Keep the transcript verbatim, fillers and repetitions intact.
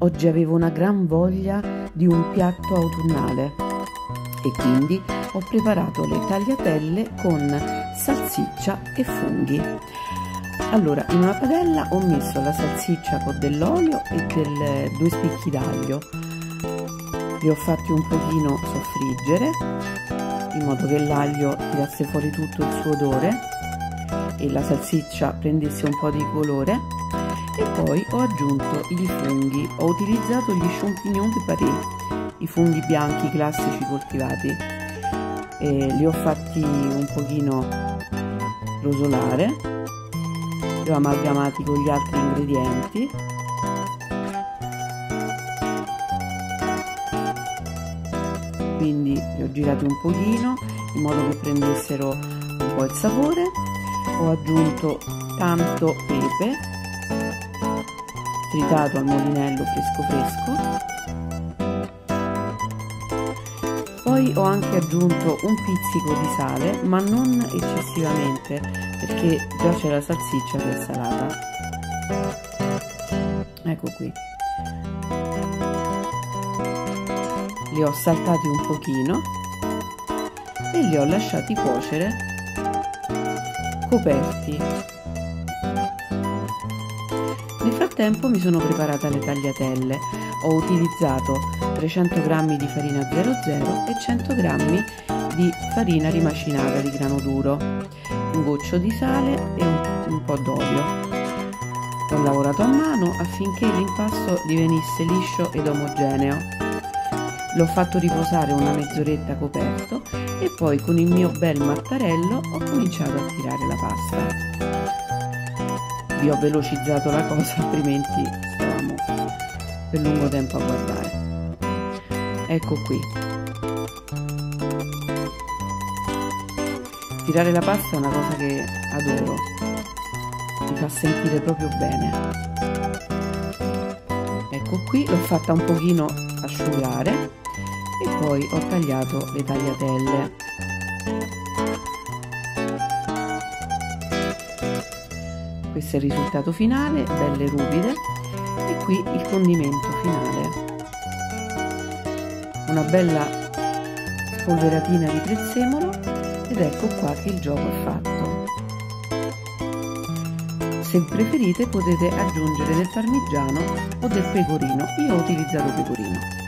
Oggi avevo una gran voglia di un piatto autunnale e quindi ho preparato le tagliatelle con salsiccia e funghi. Allora, in una padella ho messo la salsiccia con dell'olio e del, due spicchi d'aglio. Li ho fatti un pochino soffriggere in modo che l'aglio tirasse fuori tutto il suo odore e la salsiccia prendesse un po' di colore. E poi ho aggiunto i funghi. Ho utilizzato gli champignon de Paris, i funghi bianchi classici coltivati, e li ho fatti un pochino rosolare, li ho amalgamati con gli altri ingredienti quindi li ho girati un pochino in modo che prendessero un po' il sapore. Ho aggiunto tanto pepe tritato al molinello fresco fresco, poi ho anche aggiunto un pizzico di sale, ma non eccessivamente perché già c'è la salsiccia che è salata. Ecco qui, li ho saltati un pochino e li ho lasciati cuocere coperti. Nel frattempo mi sono preparata le tagliatelle. Ho utilizzato trecento grammi di farina zero zero e cento grammi di farina rimacinata di grano duro, un goccio di sale e un, un po' d'olio. Ho lavorato a mano affinché l'impasto divenisse liscio ed omogeneo. L'ho fatto riposare una mezz'oretta coperto e poi con il mio bel mattarello ho cominciato a tirare la pasta. Vi ho velocizzato la cosa, altrimenti stavamo per lungo tempo a guardare. Ecco qui. Tirare la pasta è una cosa che adoro, mi fa sentire proprio bene. Ecco qui, l'ho fatta un pochino asciugare e poi ho tagliato le tagliatelle. Questo è il risultato finale, belle ruvide, e qui il condimento finale, una bella spolveratina di prezzemolo, ed ecco qua che il gioco è fatto. Se preferite potete aggiungere del parmigiano o del pecorino, io ho utilizzato pecorino.